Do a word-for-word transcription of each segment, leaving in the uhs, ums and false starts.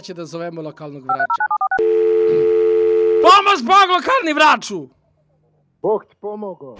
će da zovemo lokalnog vrača. Pomoz Bog lokalni vraču! Bog ti pomogao.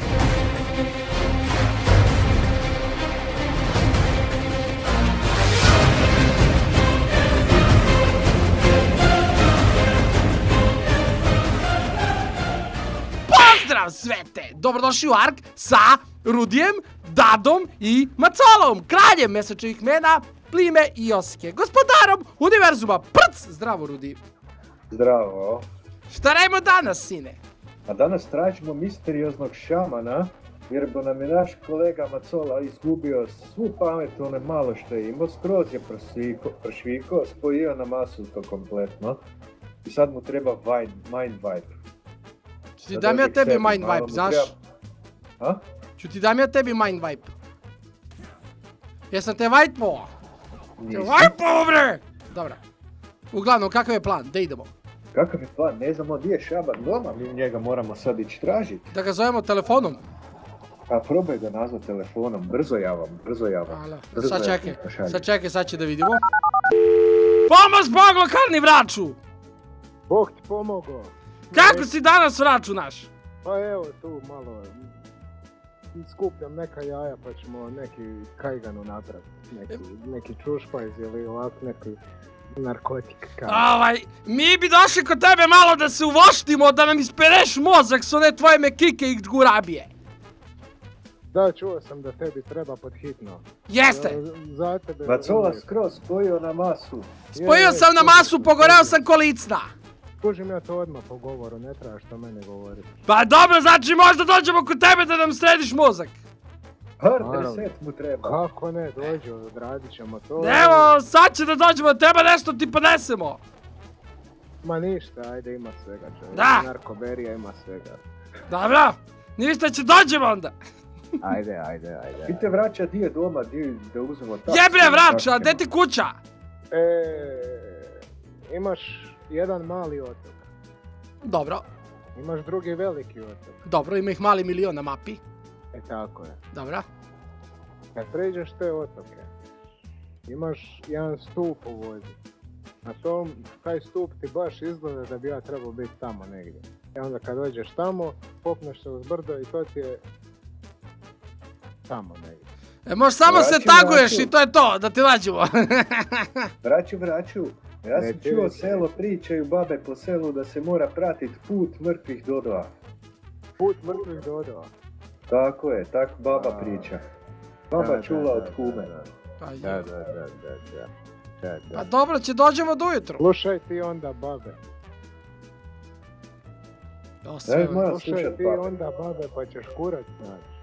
Pozdrav svete! Dobrodošli u Ark sa Rudijem, Dadom i Macolom, kraljem mesečevih mena, plime i osike, gospodarom univerzuma. Prc! Zdravo, Rudi. Zdravo. Šta radimo danas, sine? A danas tražimo misterioznog šamana, jer bo nam je naš kolega Macola izgubio svu pamet, one malo što je imao, skroz je prošvikao, spojio na masu to kompletno i sad mu treba mind wipe. Ću ti dam ja tebi mind wipe, znaš? A? Ću ti dam ja tebi mind wipe. Jesam te wipe-po? Te wipe-po, bre! Dobra. Uglavnom, kakav je plan? Da idemo. Kakav je plan? Ne znamo gdje je šaban doma, mi njega moramo sad ići tražiti. Da ga zovemo telefonom? A probaj ga nazvat telefonom, brzo javam, brzo javam. Sad čekaj, sad čekaj, sad će da vidimo. Pomoz Bog lokalni vraču! Bog ti pomogao. Kako si danas vraču naš? Pa evo tu malo, skupljam neka jaja pa ćemo neki kajganu napraviti, neki, neki čušpajz ili ovako neki narkotik. Ovaj, mi bi došli kod tebe malo da se uvoštimo, da nam ispereš mozak s one tvoje mekike i gurabije. Da, čuo sam da tebi treba pod hitno. Jeste! Za tebe... Macola skroz spojio na masu. Spojio sam na masu, pogoreo sam kolicna. Kužim ja to odmah po govoru, ne trebaš to mene govoriti. Pa dobro, znači možda dođemo kod tebe da nam središ mozak. Hard reset mu treba. Kako ne, dođe, odradit ćemo to. Evo, sad će da dođemo, treba nešto ti podnesemo. Ma ništa, ajde, ima svega čovjek. Da. Narkoberija ima svega. Dobro, ništa će dođemo onda. Ajde, ajde, ajde. Ti te vraća di je doma, di da uzmemo tako. Jebre vraća, gdje ti kuća? Eee, imaš jedan mali otok. Dobro. Imaš drugi veliki otok. Dobro, ima ih mali milion na mapi. E tako je. Dobro. Kad pređeš te otoke, imaš jedan stup u vodi. Na tom, taj stup ti baš izgleda da bi ja trebao biti tamo negdje. I onda kad dođeš tamo, popneš se uz brdo i to ti je tamo negdje. E, možeš samo vraću, se taguješ vraću. I to je to, da ti nađemo. Vraću, vraću. Ja sam čuo selo, pričaju babe po selu da se mora pratiti put mrtvih dodova. Put mrtvih dodova? Tako je, tako baba A, priča. Baba da, čula da, od kume. Da, da, da, da, da, da. Pa dobro, će dođemo do ujutru. Slušaj ti onda babe. Sve, slušaj ti babe. Onda babe pa ćeš kurat, znaš.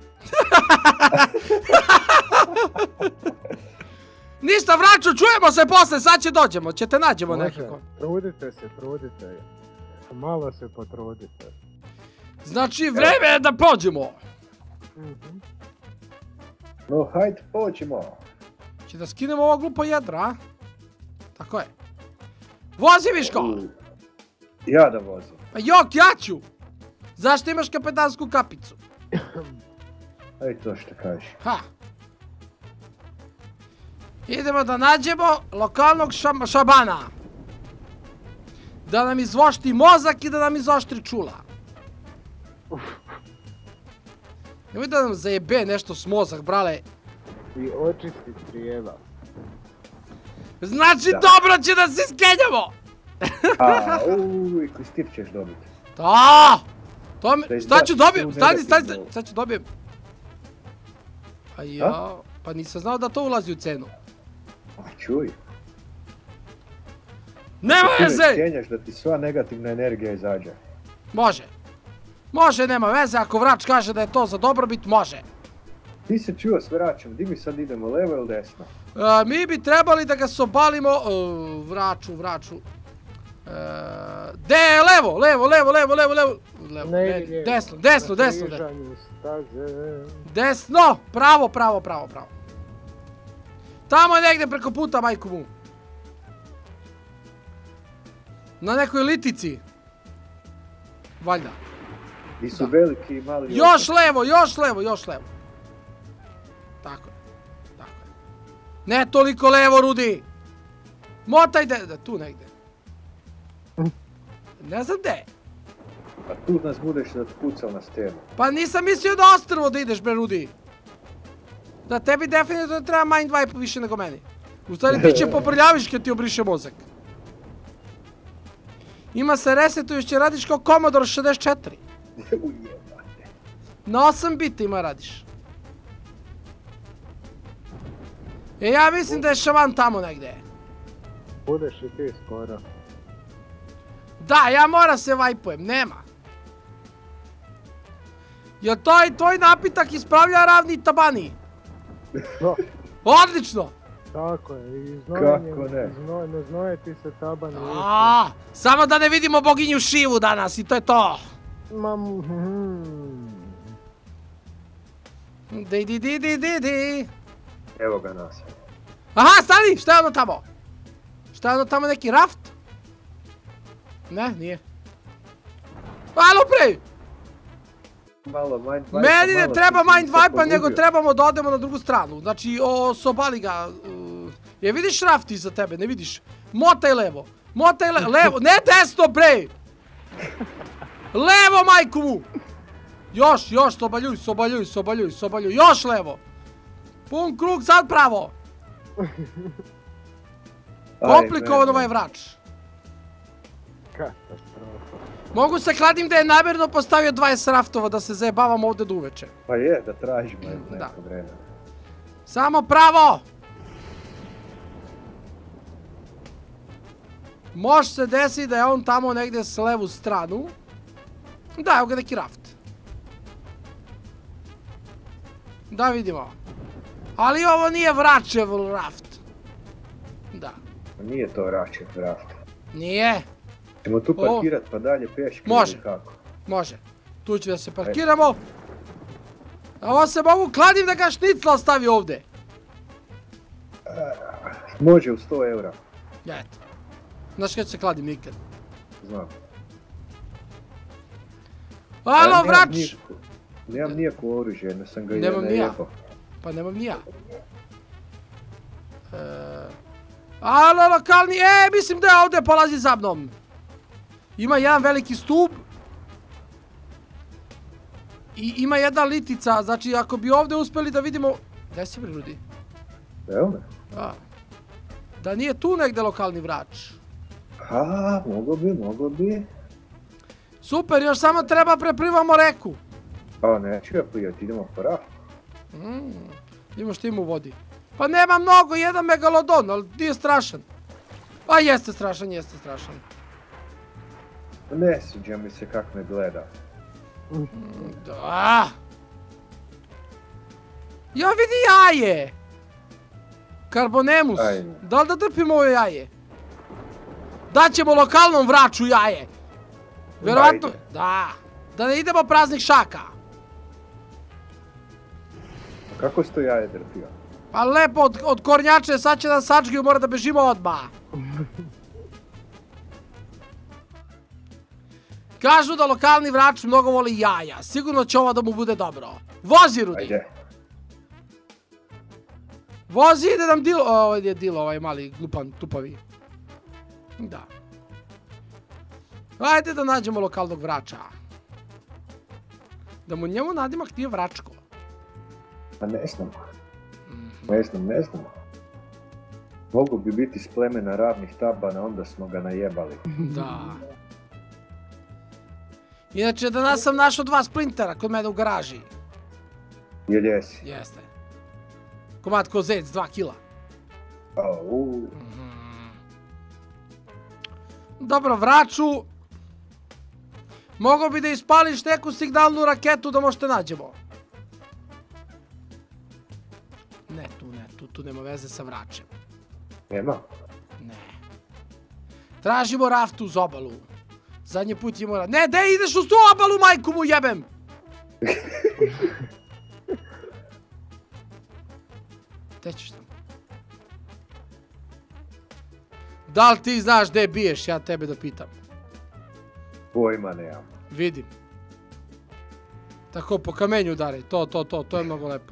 Ništa vraću, čujemo se posle, sad će dođemo, će te nađemo nekako. Trudite se, trudite. Malo se potrudite. Znači, vreme je da pođemo. Mm-hmm. No, hajde, pođemo. Če da skinemo ovo glupo jedra, a? Tako je. Vozi, Viško! Uh, ja da vozim. Pa jok, ja ću! Zašto imaš kapetansku kapicu? Aj to što kažeš. Ha! Idemo da nađemo lokalnog šam, šabana. Da nam izvošti mozak i da nam izoštri čula. Nemoj da nam zajebe nešto s mozak, brale. I očisti strijeva. Znači da. Dobro će da se skenjamo! A, uj, klistir ćeš dobiti. Da! To mi, šta ću dobijem? Stani, stani, stani, šta ću dobijem? A ja, pa nisam znao da to ulazi u cenu. A čuj. Nema veze! Ti ne skenjaš da ti sva negativna energija izađe. Može. Može, nema veze, ako vrač kaže da je to za dobrobit, može. Ti se čuo s vračom, di mi sad idemo, levo ili desno? E, mi bi trebali da ga sobalimo, e, vraču, vraču. E, de, levo, levo, levo, levo, levo, levo. levo ne, ne, ne, desno, desno, desno. Desno, desno, pravo, pravo, pravo, pravo. Tamo je negdje preko puta, majku mu. Na nekoj litici. Valjda. I su veliki i mali... Još levo, još levo, još levo. Tako je. Tako je. Ne toliko levo, Rudi. Motaj de, tu negde. Ne znam gde. A tu nas budeš da pucao na stenu. Pa nisam mislio da ostrvo da ideš, bre, Rudi. Da tebi definitivno treba mind wipe više nego meni. U stvari ti će poprljaviš kad ti obriše mozak. Ima se resetuješ, će radiš kao Commodore šezdeset četiri. Na osam bita ima radiš. E, ja mislim da je Šavan tamo negde. Budeš i ti skoro. Da, ja moram se vajpujem, nema. Jel to i tvoj napitak ispravlja ravni tabani? No. Odlično! Tako je, i Kako ne? ne znoje ti se taban. Aaaa, samo da ne vidimo boginju Šivu danas i to je to. Mam, hmm. Di di di di di di. Evo ga nas. Aha, stani, šta je ono tamo? Šta je ono tamo, neki raft? Ne, nije. Alo, pre! Malo mind wipe. Meni ne treba mind wipe-a, nego trebamo da odemo na drugu stranu. Znači, osobali ga. Je vidiš raft iza tebe, ne vidiš? Motaj levo. Motaj levo, levo, ne desno, bre! Levo, majku mu! Još, još, sobaljuj, sobaljuj, sobaljuj, sobaljuj, još levo! Pun krug, sad pravo! Komplikovan ovaj vrač. Katastrofa. Mogu se kladim da je namjerno postavio dvadeset raftova da se zajebavam ovdje do uveče. Pa je, da tražimo neko vremena. Samo pravo! Može se desiti da je on tamo negdje s levu stranu. Da, evo ga neki raft. Da vidimo. Ali ovo nije vračev raft. Da. Nije to vračev raft. Nije. Ćemo tu parkirat pa dalje peške može. Ili kako? Može. Tu ću da se parkiramo. A ovo se mogu kladim da ga šnicla ostavi ovdje. Može u sto eura. Eto. Znaš kada se kladim nikad? Znam. Alo, vrač! Nemam nijako oružje, ne sam ga i ne najebao. Pa nemam ni ja. Alo, lokalni, e, mislim da je ovdje polazi za mnom. Ima jedan veliki stup. I ima jedna litica, znači ako bi ovdje uspjeli da vidimo... Gdje si bre, Rudi? Evo me. Da nije tu negdje lokalni vrač. A, mogo bi, mogo bi. Super, još samo treba preplivamo reku. A, neću ja plijati, idemo po raft. Idemo što ima u vodi. Pa nema mnogo, jedan megalodon, ali nije strašan. A jeste strašan, jeste strašan. Ne sviđa mi se kak me gleda. Da. Ja vidi jaje. Karbonemus. Da li da trpimo ovo jaje? Daćemo lokalnom vraču jaje. Vjerovatno, da. Da ne idemo praznih šaka. Kako si to jaje drpio? Pa lepo od kornjače, sad će da sačgiju, mora da bežimo odmah. Kažu da lokalni vrač mnogo voli jaja. Sigurno će ovo da mu bude dobro. Vozi, Rudi. Ajde. Vozi, ide nam Dilo. Ovo je Dilo, ovaj mali glupan, tupavi. Da. Ajde da nađemo lokalnog vrača. Da mu njemu nadimak nije vračko. Pa ne znam. Ne znam, ne znam. Mogu bi biti s plemena ravnih tabana, onda smo ga najebali. Da. Inače, danas sam našao dva splintera kod mene u garaži. Jel jesi? Jeste. Komad ko zec, dva kila. Au. Dobro, vraču. Mogu bi da ispališ neku signalnu raketu da možete nađemo. Ne, tu ne, tu, tu nema veze sa vračem. Nema? Ne. Tražimo raftu uz obalu. Zadnji put je mora... Ne, de ideš uz tu obalu, majku mu jebem! Gde ćeš tamo? Da li ti znaš gde biješ, ja tebe da pitam. Pojma nemam. Vidim. Tako, po kamenju udaraj, to, to, to, to je mnogo lepo.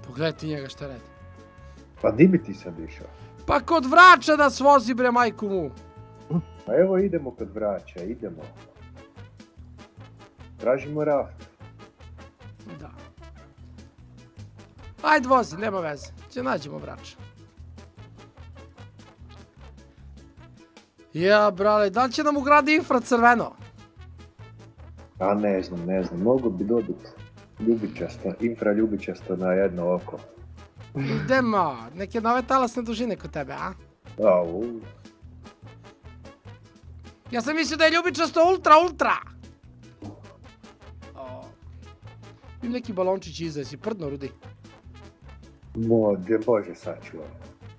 Pogledaj ti njega šta radi. Pa di bi ti sad išao? Pa kod Vrača da svozi bre majku mu. Pa evo idemo kod Vrača, idemo. Tražimo raft. Da. Ajde vozi, nema veze. Će nađemo Vrača. Ja, brale, da li će nam ugradi infracrveno? A ne znam, ne znam, mogu bi dobiti ljubičasto, infraljubičasto na jedno oko. Idemo, neke nove talasne dužine kod tebe, a? Au. Ja sam mislio da je ljubičasto ultra, ultra! O. Im neki balončić iza, jesi prdno, Rudi? Mo, gdje Bože sačuvaj.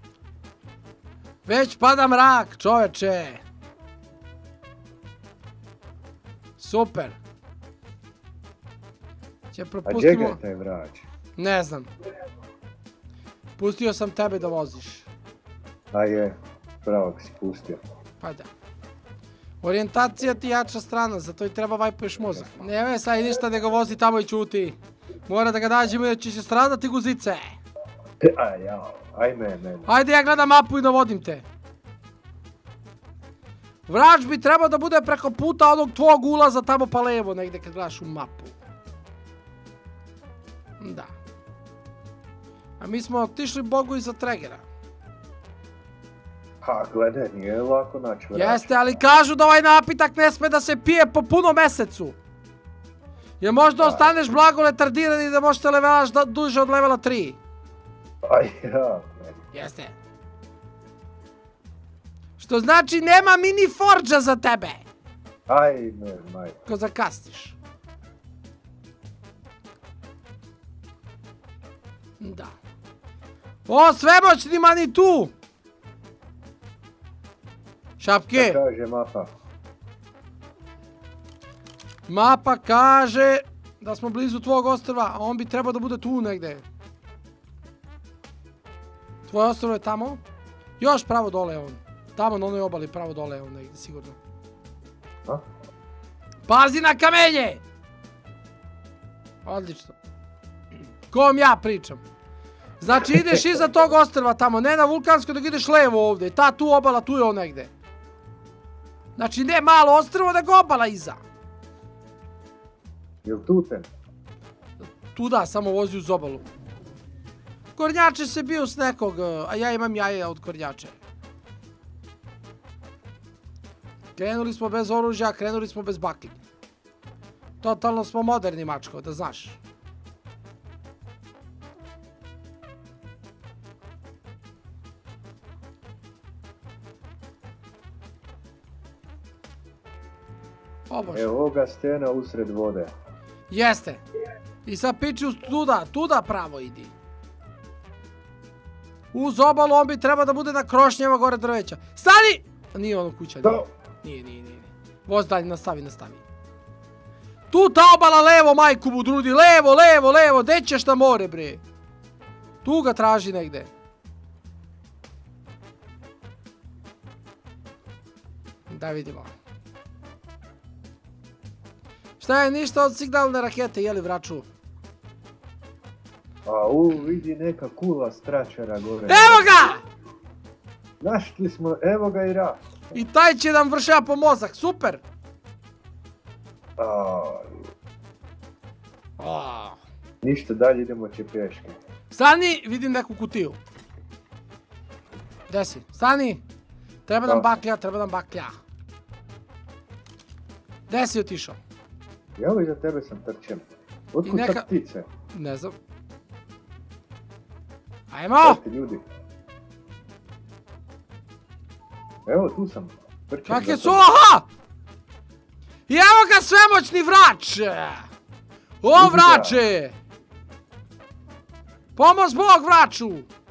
Već pada mrak, čoveče! Super! Će A gdje propustimo... ga je taj Vrač? Ne znam. Pustio sam tebe da voziš. A je, pravo si pustio. Pa da. Orijentacija ti jača strana, zato i treba vajpuješ mozak. Ne ve, sad ništa da ga vozi tamo i čuti. Mora da ga nađemo jer će će stradati guzice. A jao, aj me, me. Ajde ja gledam mapu i navodim te. Vrač bi trebao da bude preko puta onog tvog ulaza tamo pa levo negdje kad gledaš u mapu. Da. A mi smo otišli Bogu iza Tregera. Ha, gledaj, nije lako naći Vrač. Jeste, ali kažu da ovaj napitak ne sme da se pije po punom mesecu. Jer možda ostaneš blago retardiran i da možeš se levelaš duže od levela tri. Aj ja, Jeste. Što znači nema mini forđa za tebe. aj me, maj. Ko zakasniš. Da. O, svemoćni Manitu! Šapke. Šta kaže mapa? Mapa kaže da smo blizu tvog ostrva, a on bi trebao da bude tu negde. Tvoje ostrvo je tamo? Još pravo dole je on. Tamo na onoj obali pravo dole je on negde, sigurno. A? Pazi na kamenje! Odlično. Kom ja pričam? Znači ideš iza tog ostrva tamo, ne na vulkansko, dok ideš levo ovdje. Ta tu obala, tu je on negde. Znači ne malo ostrvo, nego obala iza. Jel tu ten? Tu da, samo vozi uz obalu. Kornjače se bio s nekog, a ja imam jaje od kornjače. Krenuli smo bez oružja, krenuli smo bez baklji. Totalno smo moderni, mačko, da znaš. O Bože. Evo ovoga stena usred vode. Jeste. I sad piči tuda, tuda pravo idi. Uz obalu on bi treba da bude na krošnjama gore drveća. Stani! Nije ono kuća, nije. Nije, nije, nije. Voz dalje, nastavi, nastavi. Tu ta obala levo, majku budrudi, levo, levo, levo, gdje ćeš na more, bre? Tu ga traži negde. Da vidimo. Šta je, ništa od signalne rakete, jeli Vraču? A u, vidi neka kula stračara gore. Evo ga! Našli smo, evo ga i raft. I taj će nam vršava po mozak, super! A, ništa dalje, idemo će pješke. Stani, vidim neku kutiju. Gdje si? Stani! Treba nam baklja, treba nam baklja. Gdje si otišao? Evo iza tebe sam trčem. Otkud neka... ta ptice? Ne znam. Ajmo! Dajte ljudi. Evo tu sam. Kak je su, aha! I evo ga svemoćni Vrač! O Vrače! Pomoz Bog Vraču!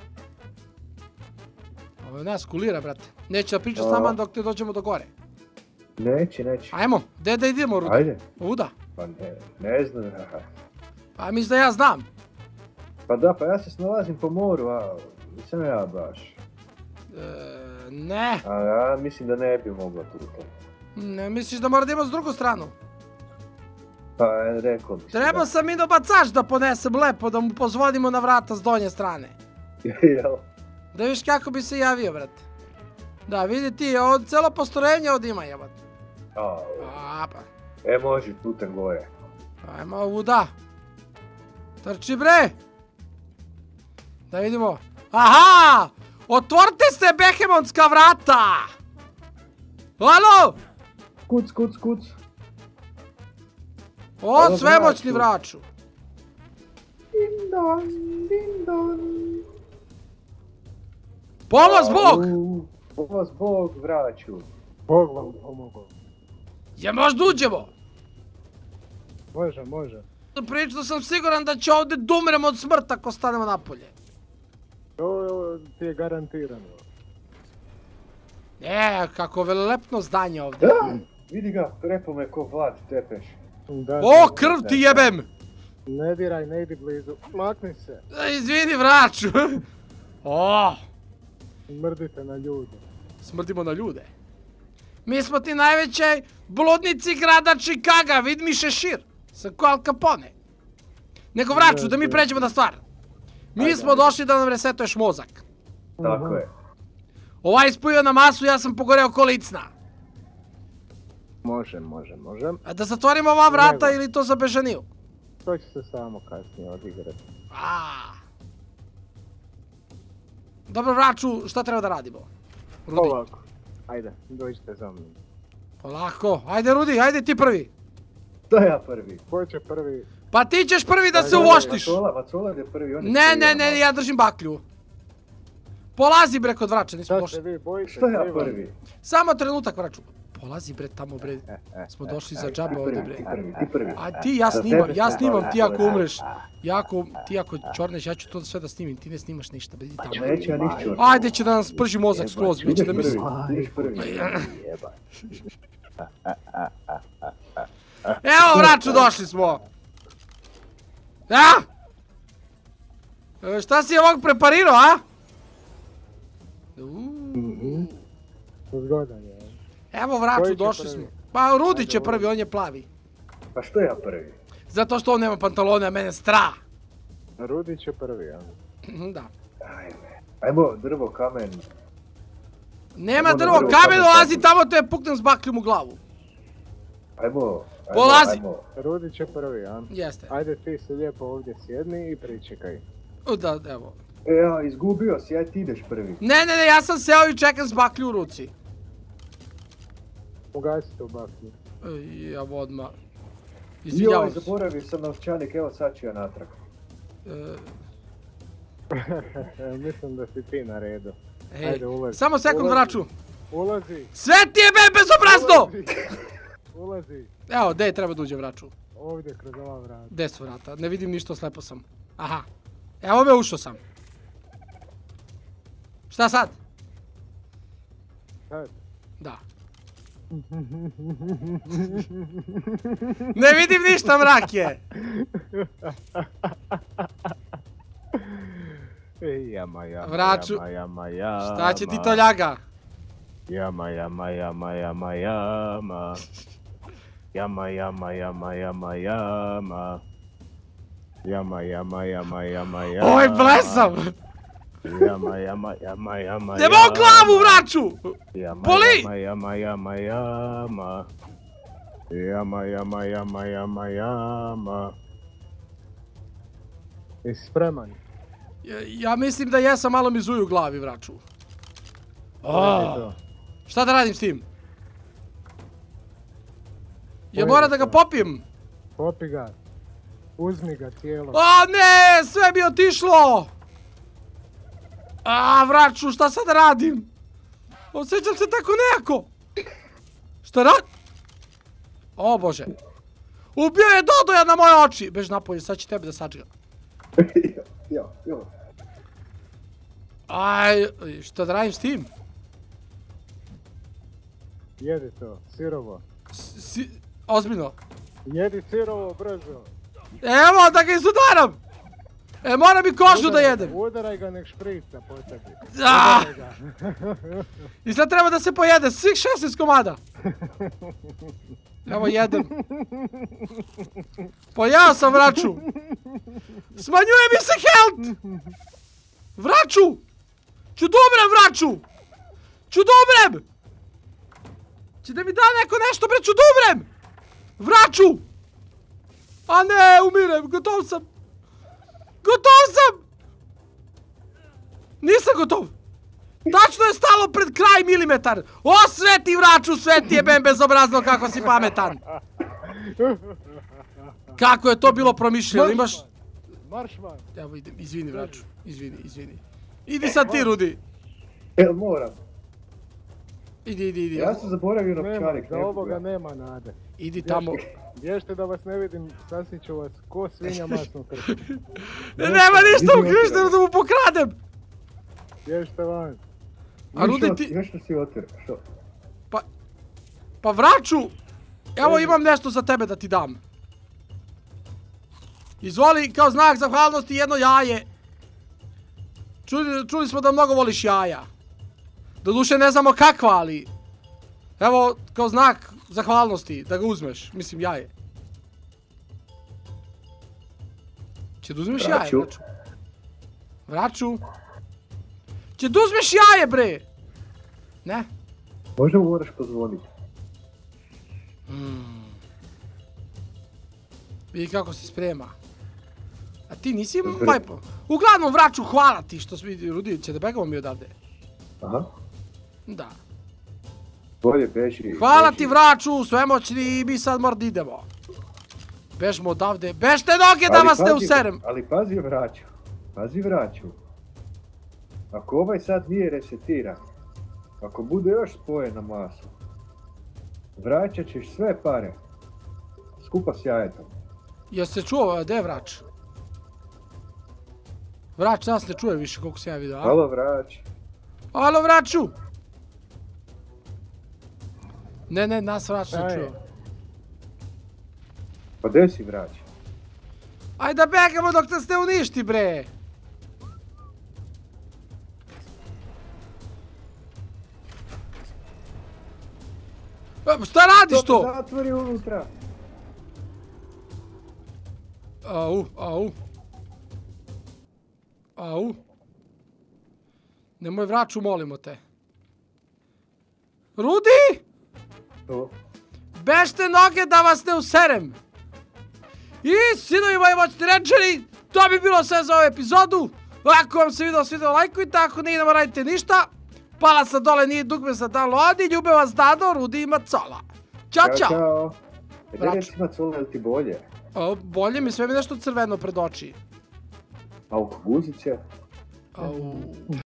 Ovo nas kulira, brate. Neće da priča s nama dok te dođemo do gore. Neće, neće. Ajmo, gdje da idemo, Ruda? Ajde. Uda? Pa ne, ne znam. Pa mislim da ja znam. Pa da, pa ja se snalazim po moru, a sam ja baš. E, ne. A ja mislim da ne bi mogla tu. Ne, misliš da mora da ima s drugu stranu? Pa, rekao bi se. Treba sam i do bacač da ponesem lepo, da mu pozvodimo na vrata s donje strane. Jel? Da viš kako bi se javio, brate. Da, vidi ti, ovo celo postrojenje ovdje ima, jebat. A, pa. E, može, putem gore. Ajmo ovu, da. Trči, bre. Da vidimo. Aha! Otvorite se, behemonska vrata! Alo! Kuc, kuc, kuc. O, svemoćni vraču. Din don, din don. Pomoz Bog! Pomoz Bog, vraću. Bog vam pomogao. Je možda uđemo? Može, može. Prilično sam siguran da će ovdje da umremo od smrta ako stanemo napolje. To ti je garantirano. E, kako velelepno zdanje ovdje. Vidi ga, prepo me ko Vlad Tepeš. O, krv ti jebem! Ne diraj, ne idi blizu. Makni se. Izvini, vraću. O, Mrdite na ljude. smrdimo na ljude. Mi smo ti najveći bludnici grada Chicaga, vid mi šešir. Sam ko Al Capone. Nego vraću, da mi pređemo na stvar. Mi smo došli da nam resetuješ mozak. Tako je. Ovaj ispojio na masu, ja sam pogoreo ko licna. Može, može, može. A da zatvorimo ova vrata ili to za bežaniju? To će se samo kasnije odigrati. Aaaa. Dobro, vraću, šta treba da radimo? Rudi. Ovako. Ajde, dođite za mnom. Polako, ajde Rudi, ajde ti prvi. To ja prvi. Ko će prvi? Pa ti ćeš prvi da se uvoštiš. Vacola, Vacola je prvi, on je Ne, prvi, ne, ono. ne, ja držim baklju. Polazi bre kod vrača, nismo Šta došli. se vi bojite? Što ja prvi? Samo trenutak vraču. Polazi bre tamo bre. Smo došli za džaba ovdje bre. Ti prvi, ti prvi. A ti ja snimam, ja snimam, ti ako umreš. Ja ako, ti ako čorneš, ja ću to sve da snimim, ti ne snimaš ništa, bre, idi tamo. Neće ja nišću. Ajde će da nas prži mozak skroz, bit će da misli. Ideš prvi. Evo vraču, došli smo. A? E, šta si ovog preparirao, a? Uuu. Zgodan je. Evo vraču, Koji će došli prvi? smo. Pa Rudi će prvi, on je plavi. Pa što ja prvi? Zato što on nema pantalone, a mene stra. Rudi će prvi, a? Da. Ajme. Ajmo, drvo, kamen. Nema Ajmo na drvo, drvo, kamen kamen, dolazi kamen. tamo te puknem s bakljom u glavu. Ajmo, ajmo, Polazi. ajmo. Rudi će prvi, a? Jeste. Ajde ti se lijepo ovdje sjedni i pričekaj. O, da, evo. E, ja, izgubio si, aj ti ideš prvi. Ne, ne, ne, ja sam seo i čekam s baklju u ruci. Ugasite u baklju. Ej, ja odmah. Joj, Izvinjavam se. zaboravio sam novčanik, evo sad ću ja natrag. E, Mislim da si ti na redu. ej, Ajde, ulazi. samo sekund Ulazi. vraču. Ulazi. Sve ti je be bezobrazno! Ulazi. Ulazi. Evo, gdje treba da uđe vraču? Ovdje kroz ova vrata. Gdje su vrata? Ne vidim ništa, slepo sam. Aha. Evo me, ušao sam. Šta sad? Sad. Da. Ne vidim ništa, mrak je. Ej, jama, jama, Vraču. jama, jama, jama. Šta će ti to ljaga? Jama, jama, jama, jama, jama. Jama, jama, jama, jama, jama. Jama, jama, jama, jama, jama. Oj, blesav! Jama, jama, jama, jama, Ne mogu glavu, vraču! Jama, Boli! Jama, jama, jama, jama. Jama, jama, jama, jama, jama. Jesi spreman? Ja, ja mislim da jesam, malo mi zuju u glavi, vraču. Uredi to. Šta da radim s tim? Ja Uredi moram da ga to. popijem. Popi ga. Uzmi ga cijelo. A ne, sve mi je otišlo! A, vraču, šta sad radim? Osjećam se tako nejako. Šta rad? O bože. Ubio je Dodoja na moje oči. Bež napolje, sad će tebe da sačga. Jo, jo. Aj, šta da radim s tim? Jedi to, sirovo. S- Si, ozbiljno. Jedi sirovo, brzo. Evo, da ga izudaram! E, moram i kožu da Udaraj- jedem. Udaraj ga, nek šprica po tebi. Ah! Udaraj ga. I sad treba da se pojede svih šesnaest komada. Evo jedan. Pa ja sam vraću. Smanjuje mi se health. Vraću. Ću dobrem vraću. Ću dobrem. Će da mi da neko nešto bre, ću dobrem. Vraću. A ne, umirem, gotov sam. Gotov sam. Nisam gotov. Tačno je stalo pred kraj milimetar. O, sveti vraću, sveti je ben bezobrazno kako si pametan. Kako je to bilo promišljeno, imaš... Marš van. Evo idem, izvini vraću, izvini, izvini. Idi sad ti, Rudi. Jel moram? Idi, idi, idi. Ja sam zaboravio novčanik. Za ovoga nema nade. Idi tamo. Bježte da vas ne vidim, sasvit ću vas ko svinja masno trpi. Nema ništa u Krištenu da mu pokradem. Bježte van. A Rudi ti... Nešto si otir, što? Pa... Pa vraću! Evo imam nešto za tebe da ti dam. Izvoli, kao znak zahvalnosti jedno jaje. Čuli, čuli smo da mnogo voliš jaja. Doduše ne znamo kakva, ali... Evo, kao znak zahvalnosti, da ga uzmeš. Mislim, jaje. Će da uzmeš jaje, vraću? Vraću. Će da uzmeš jaje, bre! Ne? Možda mu moraš pozvoniti. Mm. Vidi kako se sprema. A ti nisi majpo. Uglavnom vraću, hvala ti što smo vidi, Rudi, će da begamo mi odavde. Aha. Da. Bolje beži. Hvala ti vraću, svemoćni i mi sad mora da idemo. Bežmo odavde, bežte noge da vas ne userem. Ali pazi vraću, pazi vraću. Ako ovaj sad nije resetiran, ako bude još spojen na masu, vraćat ćeš sve pare, skupa s jajetom. Jel se čuo, gdje je vrač? Vrač nas ne čuje više koliko se ja vidio, a? Halo vrać. Halo vraću! Ne, ne, nas vrač ne čuje. Pa gdje si vrać? Ajde da begamo dok nas ne uništi, bre! Šta radiš to? Zatvori unutra. Au, au. Au. Nemoj vraću, molimo te. Rudi! To. Bežte noge da vas ne userem. I sinovi moji moćni rangeri, to bi bilo sve za ovu epizodu. Ako vam se video svidio, lajkujte, ako ne idemo radite ništa. Palac na dole nije dugme za download i ljube vas Dado, Rudi i Macola. Ćao, čao! Ćao! Gdje nesi Macola, ili ti bolje? Bolje mi, sve mi nešto crveno pred oči. A u guzice? Au.